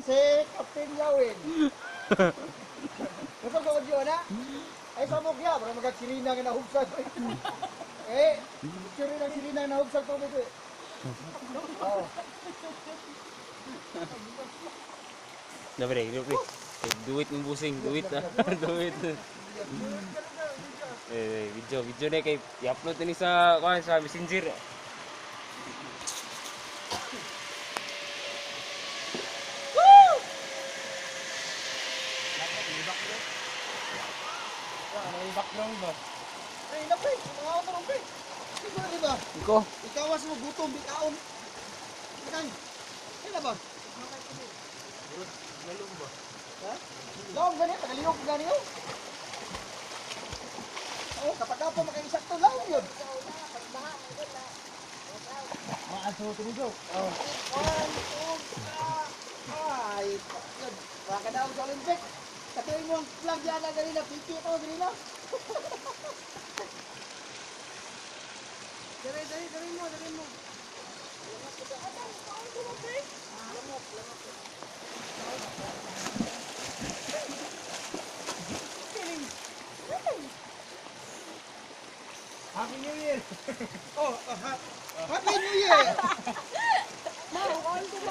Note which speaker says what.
Speaker 1: Si Captain Yawin. Gusto ko audio na? Ay sabog ya, para magkakirina nga nahubsag. Kirina kirina nga nahubsag to bito. Oh.
Speaker 2: Dapat duit ng busing, duit na. Duit. Video na kay i-upload ni sa Messenger.
Speaker 1: Background ba? Ay, napay, mga ako na rin. Ikaw na ba?
Speaker 2: Iko.
Speaker 1: Ikawas mo gutom, di kaon. Ikang, kailan ba? Lalong ba? Ha? Lalong gani, tagaliyog gani yun. Oh, kapag ako makaisakto lang yun. Maaso, tumugaw. Oh. Ay, yun. Baka daw sa Olympic. Katuloy mo ang flag yan na ganina, piki ito ganina. Dari mo. Happy New Year! Oh, Happy New Year!